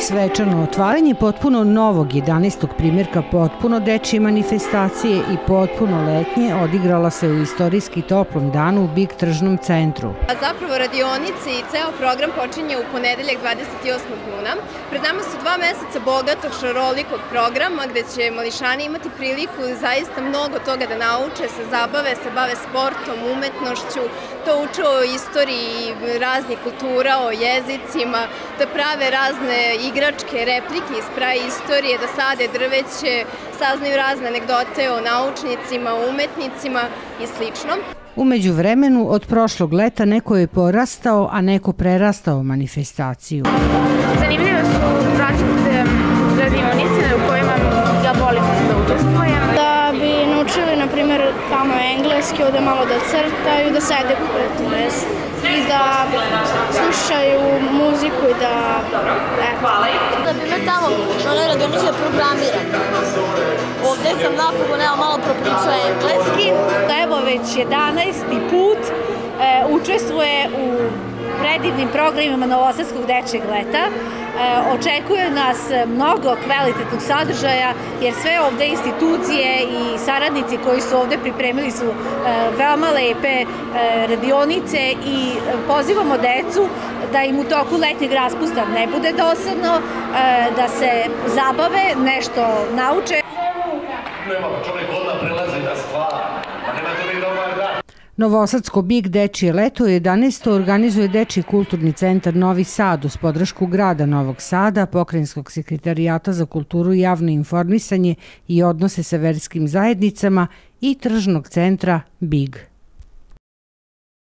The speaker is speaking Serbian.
Svečano otvaranje potpuno novog 11. primjerka potpuno dečije manifestacije i potpuno letnje odigrala se u istorijski toplom danu u BIG tržnom centru. Zapravo radionice i ceo program počinje u ponedeljak 28. juna. Pred nama su 2 meseca bogatog, šarolikog programa gde će mališani imati priliku zaista mnogo toga da nauče, se zabave, se bave sportom, umetnošću, to uče o istoriji raznih kultura, o jezicima, da prave razne igračke, replike iz praistorije, da sade drveće, saznaju razne anegdote o naučnicima, umetnicima i slično. U međuvremenu od prošlog leta neko je porastao, a neko prerastao manifestaciju. Zanimljive su različite radionice u kojima ja volim da učestvujem. Da bi naučili, na primjer, tamo engleski, ovde malo da crtaju, da sede i da slušaju muziku i da... Da bi me tamo na radionici da programiram. Ovde sam napokon malo propričala engleski. Evo već 11. put učestvuje u predivnim programima Novosadskog dečijeg leta. Očekuje nas mnogo kvalitetnog sadržaja jer sve ovde institucije i saradnici koji su ovde pripremili su veoma lepe radionice i pozivamo decu da im u toku letnjeg raspusta ne bude dosadno, da se zabave, nešto nauče. Nema, čovjek odmah prelazi na stvar, pa nema to ni dobar dan. Novosadsko BIG dečije leto 11. organizuje Dečiji kulturni centar Novi Sad uz podršku grada Novog Sada, Pokrajinskog sekretarijata za kulturu i javno informisanje i odnose sa verskim zajednicama i tržnog centra BIG.